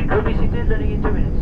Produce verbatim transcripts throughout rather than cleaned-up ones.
Will be seated, landing in two minutes.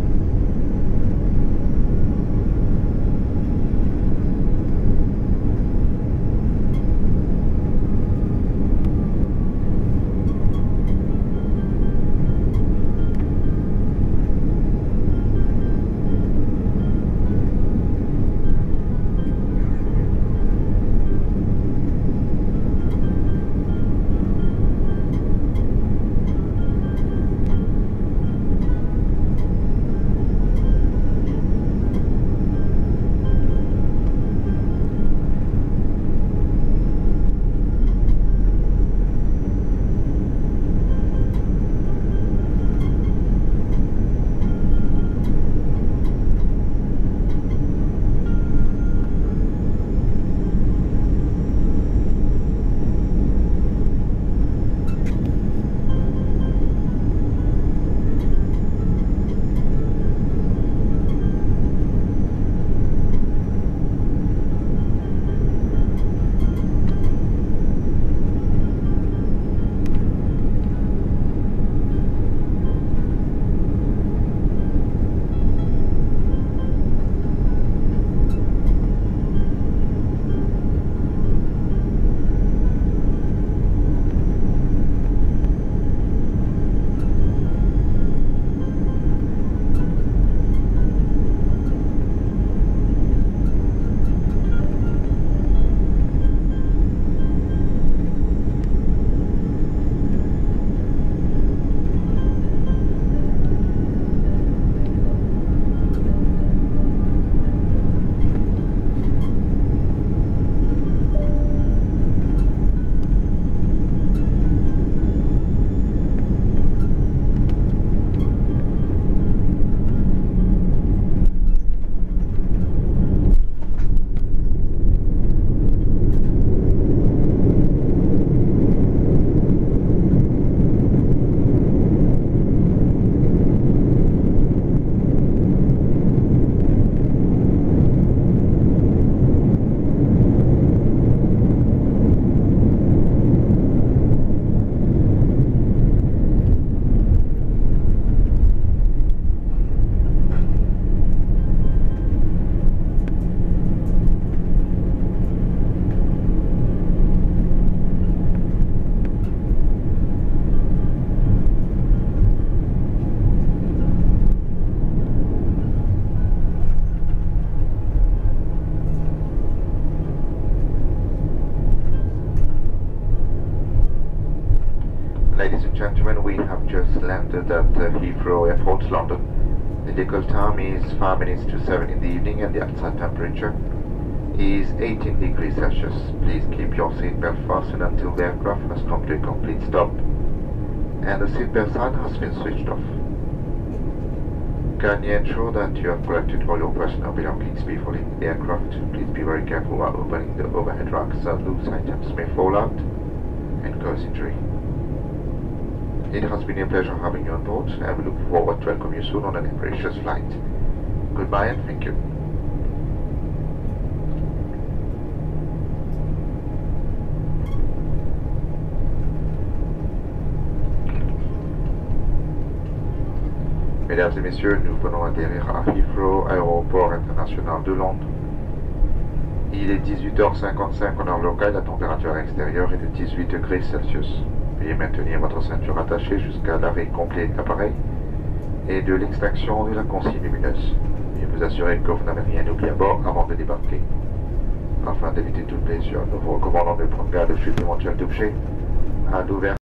Ladies and gentlemen, we have just landed at uh, Heathrow Airport, London. The local time is five minutes to seven in the evening and the outside temperature is eighteen degrees Celsius. Please keep your seatbelt fastened until the aircraft has come to a complete stop and the seatbelt sign has been switched off. Can you ensure that you have collected all your personal belongings before leaving the aircraft? Please be very careful while opening the overhead racks, as loose items may fall out and cause injury. It has been a pleasure having you on board, and we look forward to welcome you soon on an precious flight. Goodbye and thank you. Mesdames et messieurs, nous venons atterrir à Heathrow, aéroport international de Londres. Il est dix-huit heures cinquante-cinq en heure locale, la température extérieure est de dix-huit degrés Celsius. Veuillez maintenir votre ceinture attachée jusqu'à l'arrêt complet de l'appareil et de l'extinction de la consigne lumineuse. Veuillez vous assurer que vous n'avez rien oublié à bord avant de débarquer. Afin d'éviter toute blessure, nous vous recommandons de prendre garde aux chutes éventuelles d'objets à l'ouverture.